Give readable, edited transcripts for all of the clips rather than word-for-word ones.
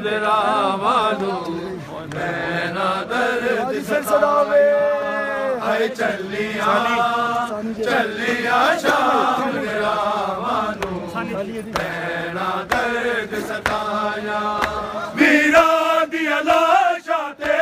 दरावानू नैना दर्द सताया हाय चलिया चलिया शाम दरावानू नैना दर्द सताया वीरा दिया लाशा ते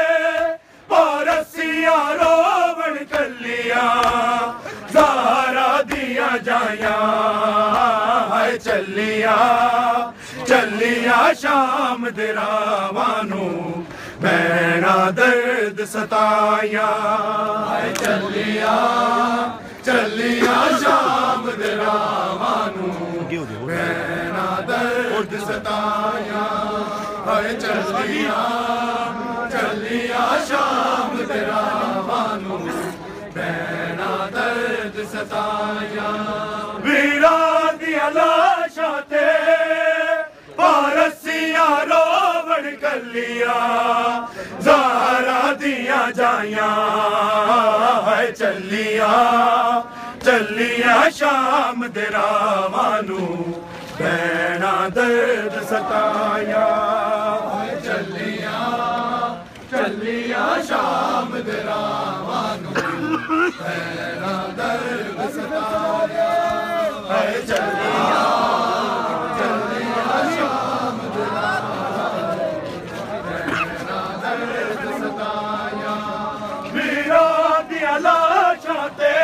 पारसिया रोवण कलिया ज़हरा दिया जाया हाय चलिया चलिया शाम दरावानू नैना दर्द सताया हाय चलिया चलिया शाम दरावानू नैना दर्द सताया हाय चलिया चलिया शाम दरावानू नैना दर्द सताया वीरा दिया लाशा ते पारसिया रोवण कलिया ज़हरा दिया जाया हाय चलिया चलिया शाम दरावानू नैना दर्द सताया हाय चलिया चलिया शाम दरावानू नैना दर्द सताया हाय चलिया चलिया शाम दरावानू नैना दर्द सताया वीरा दिया लाशा ते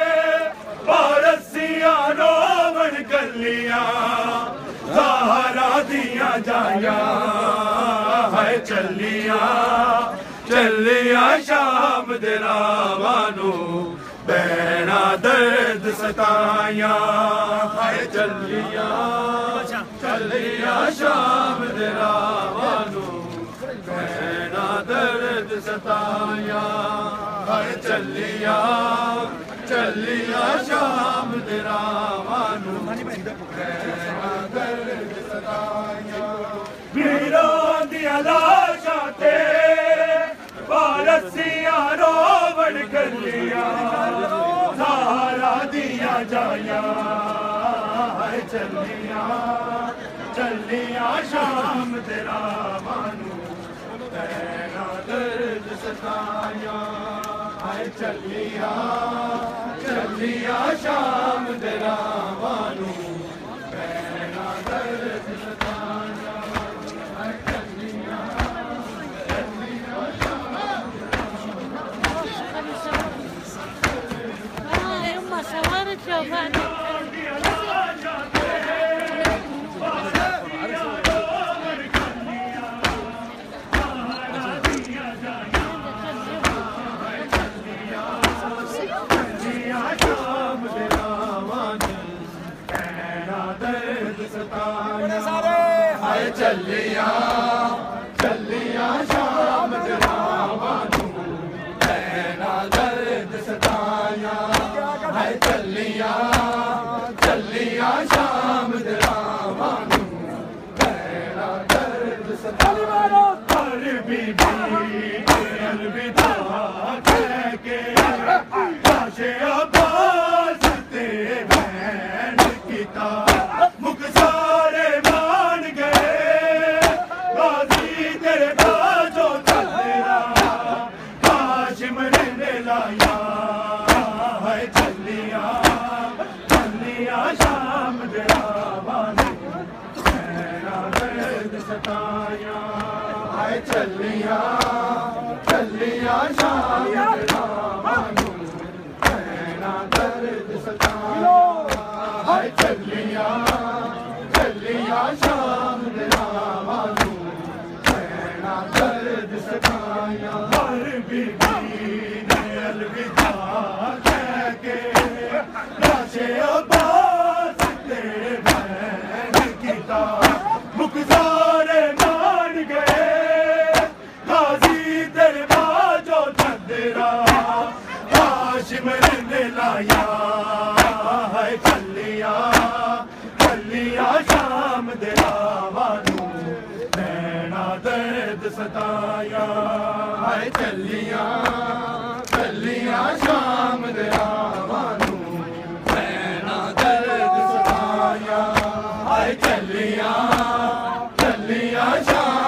पारसिया रोवण कलिया ज़हरा दिया जाया हाय चलिया चलिया शाम दरावानू नैना दर्द सताया हाय चलिया चलिया शाम दरावानू नैना दर्द सताया हाय चलिया चलिया शाम दरावानू नैना दर्द सताया वीरा दिया लाशा ते पारसिया रोवण कलिया ज़हरा दिया जाया हाय चलिया चलिया शाम दरावानू नैना दर्द सताया हाय चलिया चलिया शाम दरावानू नैना दर्द सताया हाय चलिया हाय चलिया चलिया शाम दरावानू नैना दर्द सताया हाय चलिया चलिया शाम दरावानू नैना दर्द सताया हर बीबी अलविदा कह के लाशे अब्बास ते बहन किता मुख सारे मान गए गाजी तेरे बाजो चलेरा हाशिम ने लाया हाय चलिया चलिया शाम दरावानू नैना दर्द सताया हाय चलिया चलिया शाम दरावानू नैना दर्द सताया हाय चलिया चलिया शाम दरावानू नैना दर्द सताया हर बीबी ने अलविदा कह के लाशे अब्बास ते बहन किता मुख सारे मान गए गाजी तेरे बाजो चंदेरा हाशिम ने लाया हाय चलिया चलिया शाम दरावानू नैना दर्द सताया हाय चलिया चलिया शाम दरावानू नैना दर्द सताया हाय चलिया चलिया शाम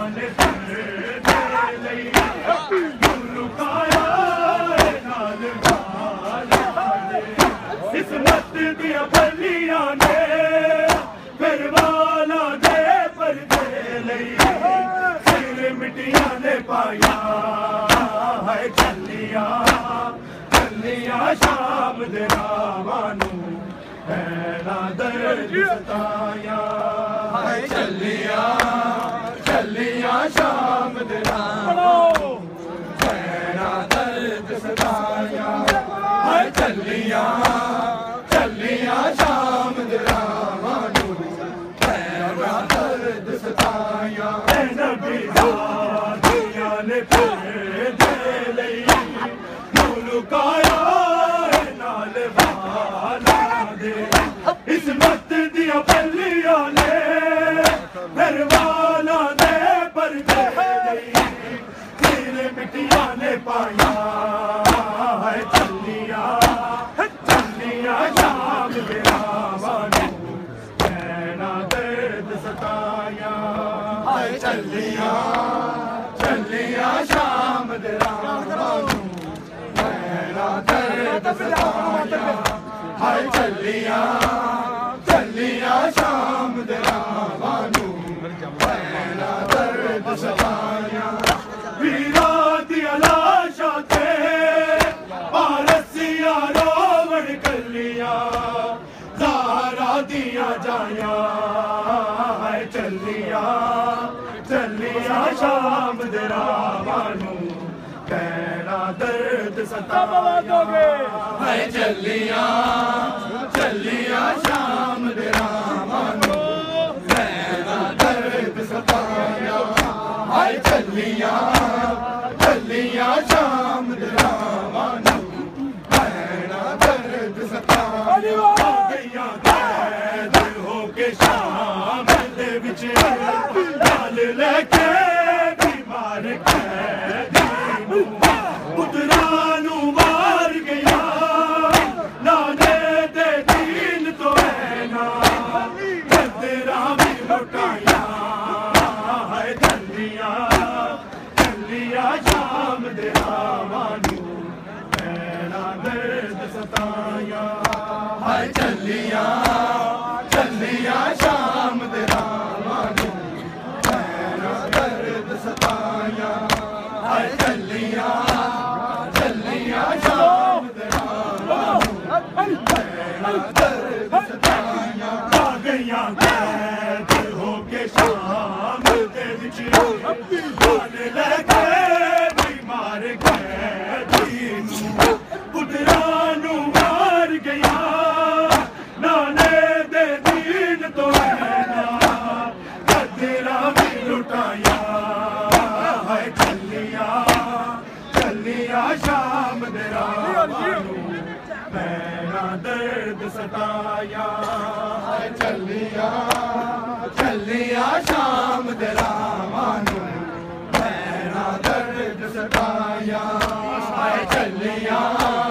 ने लुकाया नाल किस्मत दिया बलिया ने फिर वाला दे परदे लई सिर मिटिया ने पाया है चलिया चलिया शाम दे रावानू ऐना दर्द सताया है चलिया चलिया शाम दे रावानू ऐना दर्द सताया है चलिया चलिया शाम दे रावानू ऐना दर्द सताया ऐ नबी ज़ातियां ने फिर दे लई लुकाया नाल वाला दे इस्मत दिया बलिया ने फिर वाला दे परदे लई सिर मिटिया ने पाया है चलिया चलिया शाम दे रावानू ऐना दर्द सताया है चलिया चलिया शाम दे रावानू ऐना दर्द सताया हाय चलिया चलिया शाम दे रावानू ऐना दर्द सताया वीरा दिया लाशा ते पारसिया रोवण कलिया ज़हरा दिया जाया हाय चलिया चलिया शाम दे रावानू ऐना दर्द सताया है चलिया चलिया शाम दे रावानू ऐना दर्द सताया है चलिया चलिया शाम दे रावानू ऐना दर्द सताया गईया कैद होके शाम दे विच नाल लेके बीमार कैदी पुत्रानू मार गया नाने दे दीन तो ऐना कदरा भी लुटाया है चलिया चलिया शाम दे रावानू ऐना दर्द सताया है चलिया चलिया शाम दे रावानू ऐना दर्द सताया है चलिया चलिया शाम दे रावानू ऐना दर्द सताया आ गईया कैद होके शाम दे विच नाल लेके बीमार कैदी पुत्रानू मार गया नाने दे दीन तो ऐना कदरा भी लुटाया है चलिया चलिया शाम दे रावानू ऐना दर्द सताया है चलिया चलिया शाम दे रावानू ऐना दर्द सताया है चलिया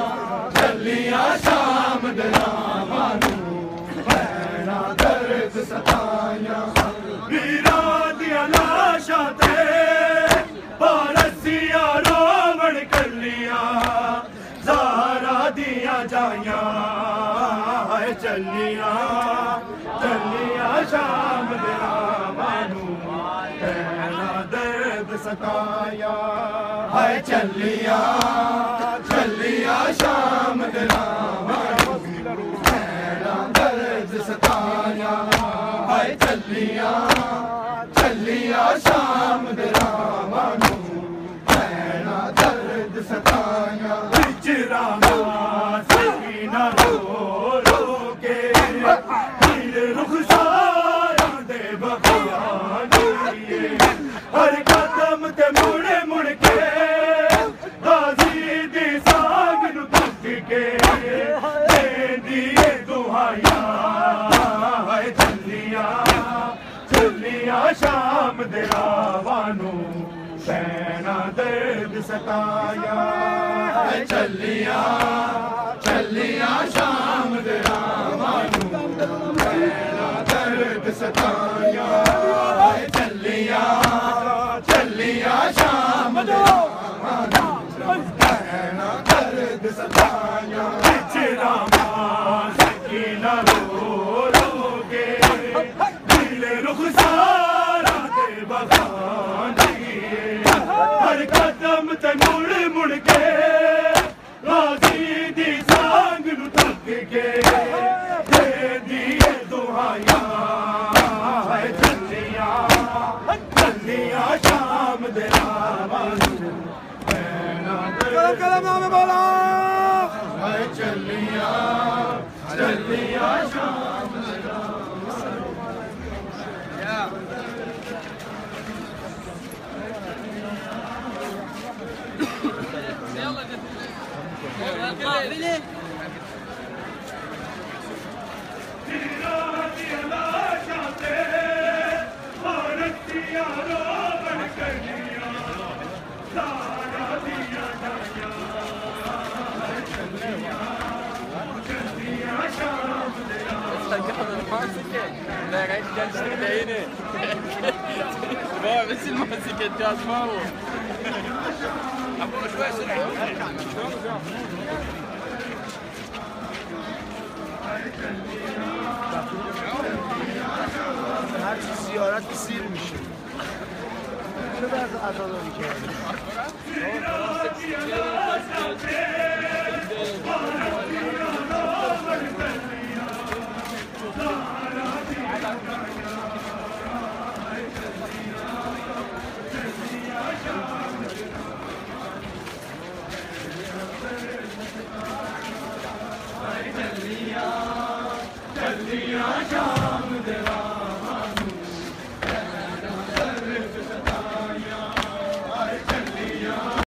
चलिया शाम दे रावानू ऐना दर्द सताया वीरा दिया लाशा ते पारसिया रोवण कलिया ज़हरा दिया जाया है चलिया चलिया शाम दे रावानू ऐना दर्द सताया है चलिया चलिया शाम दे रावानू ऐना दर्द सताया है चलिया चलिया शाम दे रावानू ऐना दर्द सताया हिजराना सीना रो रो के दिल रुखसारा दे बखियानी हर कदम ते मुड़ मुड़ के गाजी दी साग नू तक के दिए दुहाया है चलिया चलिया शाम दे रावानू ऐना दर्द सताया है चलिया चलिया शाम दे रावानू ऐना दर्द सताया है चलिया हर कदम ते मुड़ मुड़ के गाजी दी सांग नू तक के दे दिए दुआया है चलिया चलिया शाम दे रावानू कलम नाम बोला है चलिया चलिया शाम दे لا قاعد جالس كده هنا بس الماسك الجاز ما هو ابو شوي سرعه هر چی زیارت سیر میشه چه بعض عزاداری کردیم चलिया